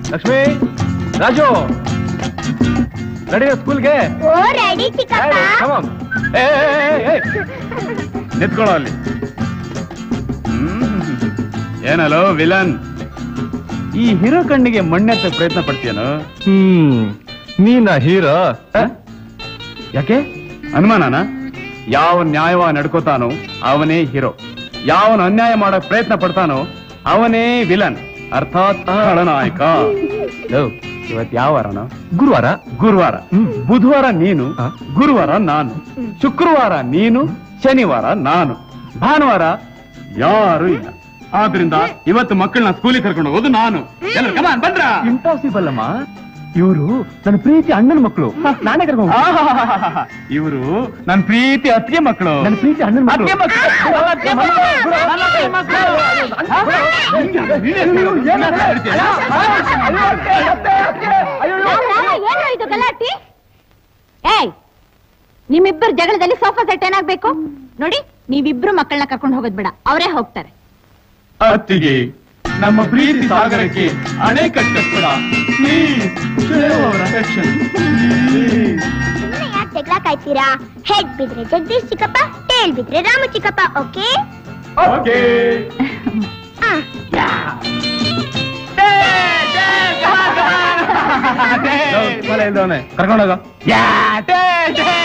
Lakshmi, Raju, ready ಸ್ಕೂಲ್ಗೆ? ನಿಂತ್ಕೊಳ್ಳೋ ಅಲ್ಲಿ. ಏನಲ್ಲೋ ವಿಲನ್, ಈ ಹೀರೋ ಕಣ್ಣಿಗೆ ಮಣ್ಣೆತ್ತ ಪ್ರಯತ್ನ ಪಡ್ತೀಯನು? ನೀನ ಹೀರೋ? ಯಾಕೆ ಅನುಮಾನನ? ಯಾವ ನ್ಯಾಯವ ನಡ್ಕೋತಾನೋ ಅವನೇ ಹೀರೋ, ಯಾವನು ಅನ್ಯಾಯ ಮಾಡಕ್ ಪ್ರಯತ್ನ ಪಡ್ತಾನೋ ಅವನೇ ವಿಲನ್, ಅರ್ಥಾತ್ ಖಳನಾಯಕ. ಇವತ್ ಯಾವ ವಾರನ? ಗುರುವಾರ. ಗುರುವಾರ. ಬುಧವಾರ ನೀನು, ಗುರುವಾರ ನಾನು, ಶುಕ್ರವಾರ ನೀನು, ಶನಿವಾರ ನಾನು, ಭಾನುವಾರ ಯಾರು ಇಲ್ಲ. ಆದ್ರಿಂದ ಇವತ್ತು ಮಕ್ಕಳನ್ನ ಸ್ಕೂಲಿಗೆ ಕರ್ಕೊಂಡು ಹೋಗೋದು ನಾನು. ಬಂದ್ರ? ಇಂಪಾಸಿಬಲ್ ಅಮ್ಮ, ಇವರು ನನ್ನ ಪ್ರೀತಿ ಅಣ್ಣನ ಮಕ್ಕಳು, ನಾನೇ ಕರ್ಕೊಂಡು. ಇವರು ನನ್ನ ಪ್ರೀತಿ ಅತ್ತಿಗೆ ಮಕ್ಕಳು, ನನ್ನ ಪ್ರೀತಿ ಅಣ್ಣನ ಮಕ್ಕಳು. ಇದು ಗಲಾಟಿ? ಏಯ್, ನಿಮ್ಮಿಬ್ಬರ ಜಗಳದಲ್ಲಿ ಸೋಫಾ ಸೆಟ್ ಏನಾಗ್ಬೇಕು ನೋಡಿ. ನೀವಿಬ್ರು ಮಕ್ಕಳನ್ನ ಕರ್ಕೊಂಡು ಹೋಗೋದ್ ಬೇಡ, ಅವರೇ ಹೋಗ್ತಾರೆ. ಅತ್ತಿಗೆ, ನಮ್ಮ ಪ್ರೀತಿ ಸಾಗರಕ್ಕೆ ಅಣೆ ಕಟ್ಟಬೇಡ. ಯಾಕೆ ಜಗಳ ಕಾಯ್ತೀರಾ? ಹೆಡ್ ಬಿದ್ರೆ ಜಗದೀಶ್ ಚಿಕ್ಕಪ್ಪ, ಟೇಲ್ ಬಿದ್ರೆ ರಾಮು ಚಿಕ್ಕಪ್ಪ. Okay okay. ಕರ್ಕೊಂಡೋಗ.